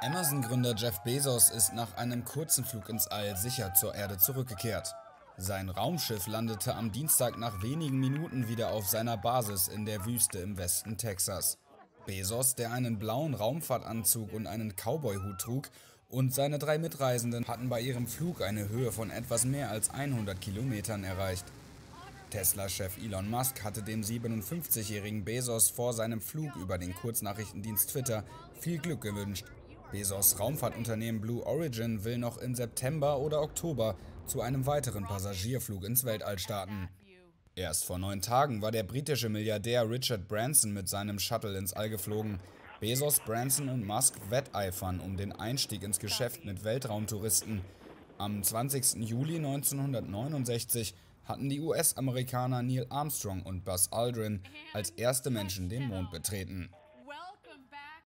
Amazon-Gründer Jeff Bezos ist nach einem kurzen Flug ins All sicher zur Erde zurückgekehrt. Sein Raumschiff landete am Dienstag nach wenigen Minuten wieder auf seiner Basis in der Wüste im Westen Texas. Bezos, der einen blauen Raumfahrtanzug und einen Cowboy-Hut trug, und seine drei Mitreisenden hatten bei ihrem Flug eine Höhe von etwas mehr als 100 Kilometern erreicht. Tesla-Chef Elon Musk hatte dem 57-jährigen Bezos vor seinem Flug über den Kurznachrichtendienst Twitter viel Glück gewünscht. Bezos' Raumfahrtunternehmen Blue Origin will noch im September oder Oktober zu einem weiteren Passagierflug ins Weltall starten. Erst vor 9 Tagen war der britische Milliardär Richard Branson mit seinem Shuttle ins All geflogen. Bezos, Branson und Musk wetteifern um den Einstieg ins Geschäft mit Weltraumtouristen. Am 20. Juli 1969 hatten die US-Amerikaner Neil Armstrong und Buzz Aldrin als erste Menschen den Mond betreten.